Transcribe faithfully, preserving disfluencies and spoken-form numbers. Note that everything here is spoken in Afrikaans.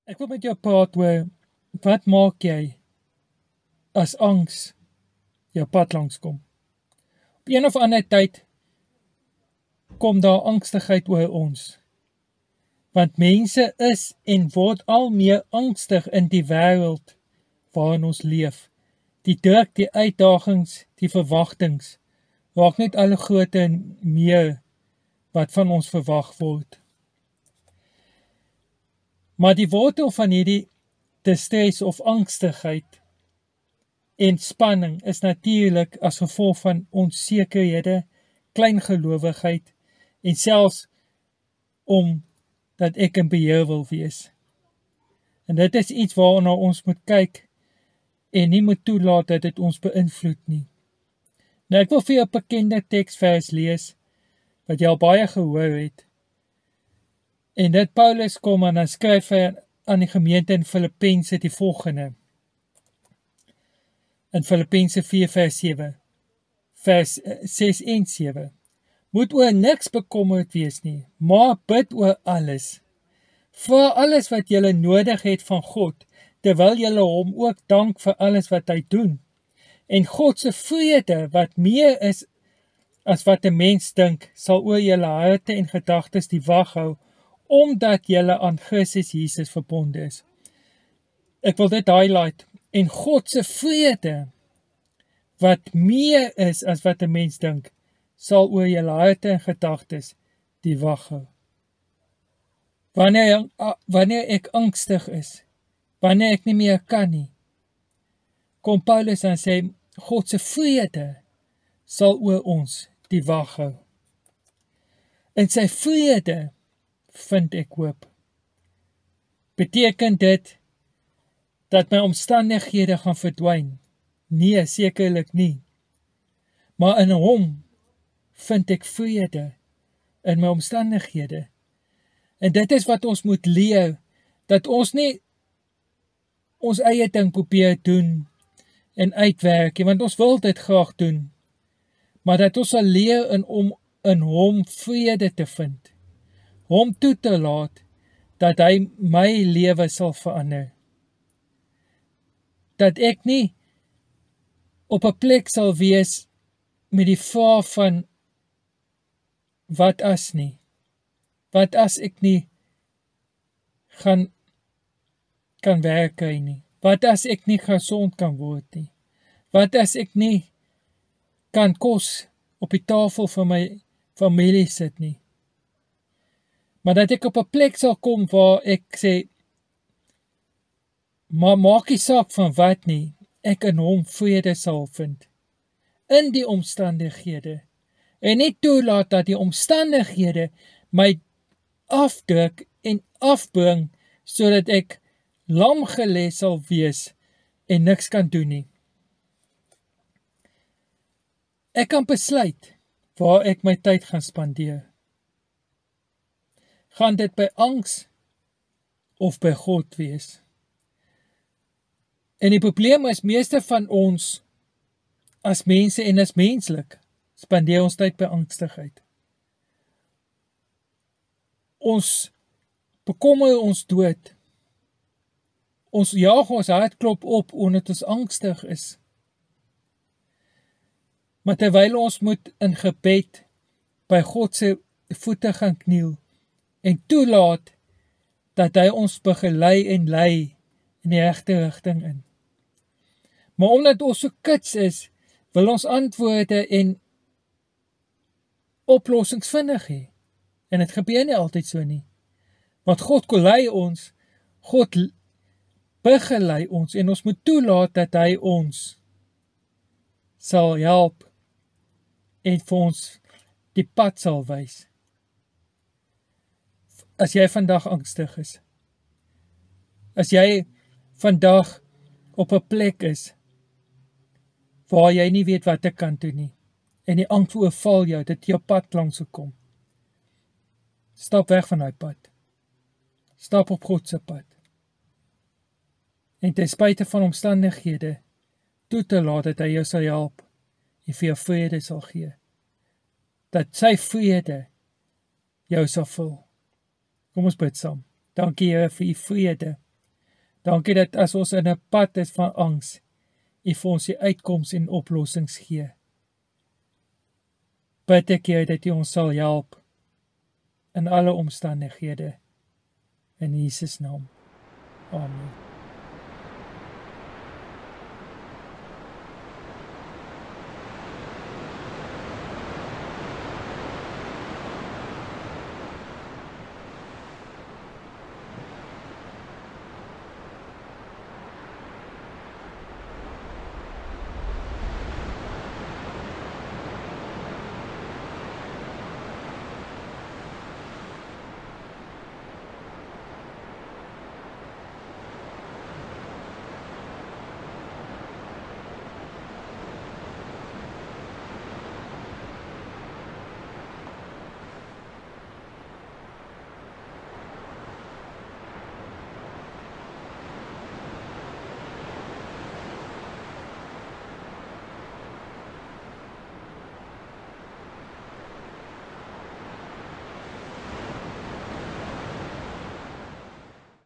Ek wil met jou praat oor, wat maak jy as angs jou pad langs kom? Op een of ander tyd kom daar angstigheid oor ons. Want mense is en word al meer angstig in die wêreld waarin ons leef. Die druk, die uitdagings, die verwagtings, raak net al groter en meer wat van ons verwag word. Maar die wortel van hierdie distress of angstigheid en spanning is natuurlik as gevolg van onsekerhede, kleingelowigheid en selfs om dat ek in beheer wil wees. En dit is iets waarna ons moet kyk en nie moet toelaat dat dit ons beïnvloed nie. Nou ek wil vir jou 'n bekende teksvers lees wat jy al baie gehoor het. En dit Paulus kom en dan skryf hy aan die gemeente in FILIPPENSE die volgende. In Filippense vier vers sewe, vers ses en sewe. Moet oor niks bekommerd wees nie, maar bid oor alles. Vra alles wat julle nodig het van God, terwyl julle hom ook dank vir alles wat hy doen. En God se vrede, wat meer is as wat 'n mens dink, sal oor julle harte en gedagtes die wag hou, omdat julle aan Christus Jesus verbonde is. Ek wil dit highlight. En God se vrede, wat meer is as wat 'n mens dink, sal oor julle harte en gedagtes die wag hou. Wanneer, wanneer ek angstig is, wanneer ek nie meer kan nie, kom Paulus en sê, God se vrede sal oor ons die wag hou. En sy vrede vind ek hoop. Beteken dit dat my omstandighede gaan verdwyn? Nee, sekerlik nie. Maar in hom vind ek vrede in my omstandighede. En dit is wat ons moet leer, dat ons nie ons eie ding probeer doen en uitwerk, want ons wil dit graag doen, maar dat ons sal leer in, om in hom vrede te vind, hom toe te laat, dat hy my lewe sal verander. Dat ek nie op 'n plek sal wees met die vraag van, wat as nie? Wat as ek nie gaan kan werk nie? Wat as ek nie gesond kan word nie? Wat as ek nie kan kos op die tafel van my familie sit nie? Maar dat ek op 'n plek sal kom waar ek sê, maar maak nie saak van wat nie, ek in hom vrede sal vind, in die omstandighede, en nie toelaat dat die omstandighede my afdruk en afbring, sodat ek lam gelê sal wees en niks kan doen nie. Ek kan besluit waar ek my tyd gaan spandeer. Gaan dit by angs of by God wees? En die probleem is, meeste van ons as mense en as menslik, spandeer ons tyd by angstigheid. Ons bekommer ons dood. Ons jaag ons hartklop op omdat ons angstig is. Maar terwyl ons moet in gebed by God se voete gaan kniel en toelaat dat hy ons begelei en lei in die regte rigting in. Maar omdat ons so kits is, wil ons antwoorde en oplossings vinnig hê. En dit gebeur nie altyd so nie. Want God lei ons, God begelei ons, en ons moet toelaat dat hy ons sal help en vir ons die pad sal wys. As jy vandag angstig is, as jy vandag op 'n plek is waar jy nie weet wat te kan doen nie, en die angs oorval jou, dat jou pad langs kom, stap weg van daai pad. Stap op God se pad. En ten spyte van omstandighede, toe te laat dat hy jou sal help en vir jou vrede sal gee. Dat sy vrede jou sal vul. Kom ons bid saam. Dankie Here vir u vrede Dankie dat as ons in 'n pad is van angs, U vir ons die uitkoms en oplossings gee. Bid ek, Here, dat U ons sal help in alle omstandighede. In Jesus naam. Amen.